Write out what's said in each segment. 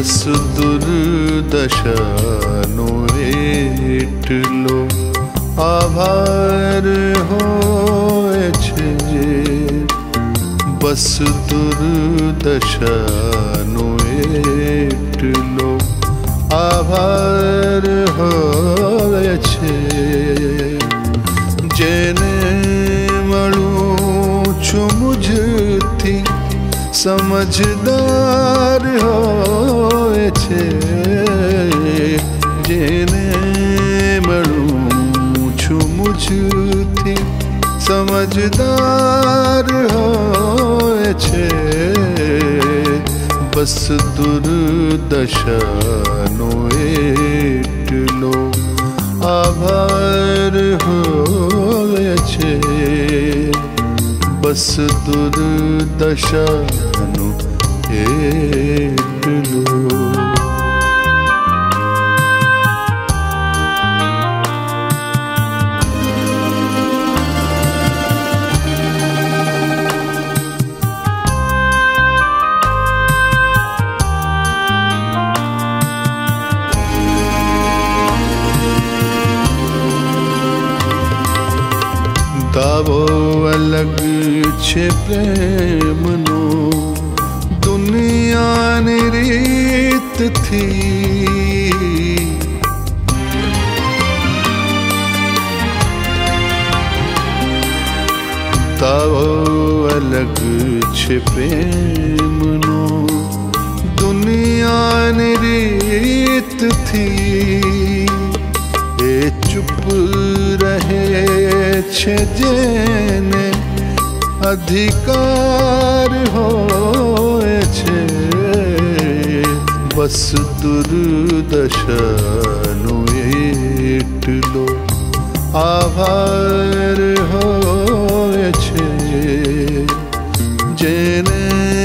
બસ દુર્દશાનો એટલો આભાર હોય છે, બસ દુર્દશાનો એટલો આભાર હોય છે, જેને મળું છું મુझથી સમજદાર હોય છે, જેને મળું છું મુझથી સમજદાર હોય છે, બસ દુર્દશાનો એટલો આભાર હોય છે, બસ દુર્દશાનો એટલો. દાવો અલગ છે પ્રેમનો દુનિયાની રીતથી, દાવો અલગ છે પ્રેમનો દુનિયાની રીતથી, એ ચૂપ રહે છે જેને અધિકાર હોય છે, બસ દુર્દશાનો એટલો આભાર હોય છે, જેને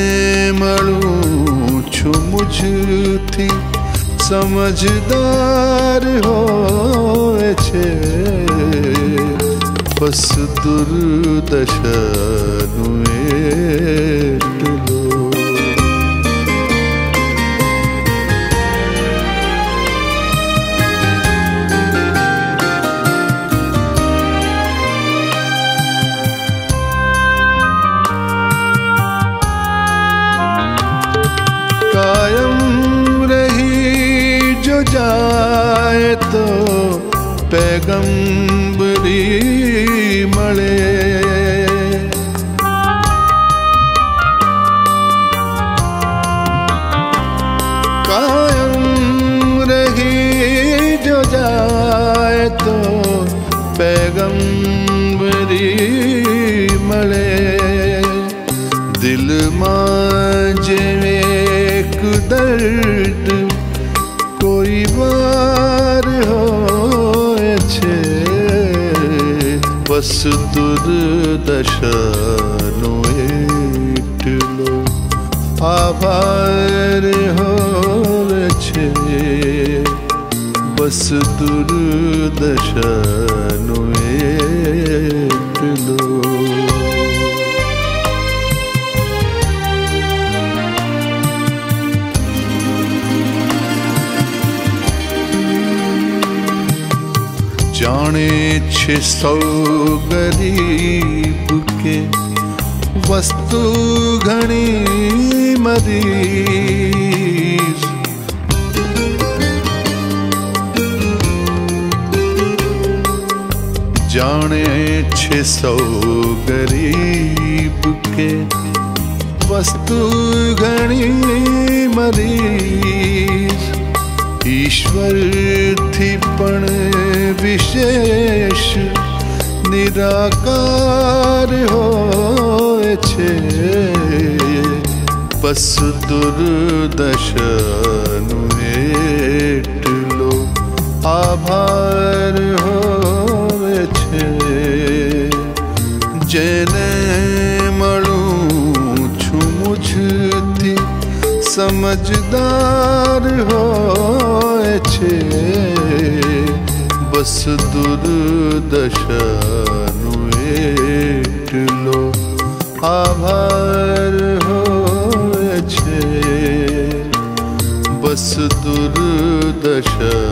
મળું છું મુझથી સમજદાર હોય છે, બસ દુર્દશાનો એટલો. કાયમ રહી જો જાય તો पैगंबरी મળે, કાયમ રહી જો જાય તો पैगंबरी મળે, દિલમાં જે એક દર્દ કોઈ વાર હોય છે, બસ દુર્દશાનો એટલો આભાર હોય છે, બસ દુર્દશાનો એટલો. जाने छे सौ गरीब के वस्तु घणी मरीज, जाने छे सौ गरीब के वस्तु घणी मरीज, ईश्वर थी पण विशेष निराकार होय छे, बस दुर्दशानो એટલો આભાર હોય છે, જેને મળું છું મુझથી સમજદાર હોય છે, બસ દુર્દશાનો એટલો આભાર હોય છે, બસ दर्दश